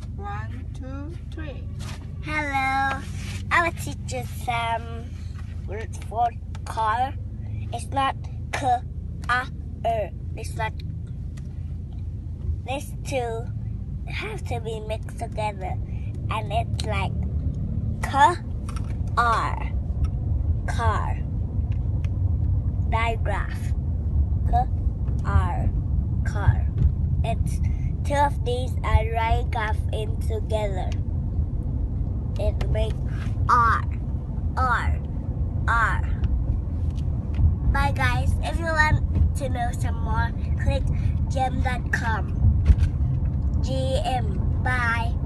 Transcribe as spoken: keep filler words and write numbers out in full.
One, two, three. Hello. Our teacher Sam for car. It's not k, a, er. It's not. These two have to be mixed together, and it's like k, r, car. Digraph. K, r, car. It's two of these are digraph in together. It makes R, R, R. Bye guys. If you want to know some more, click gem dot com. G M. Bye.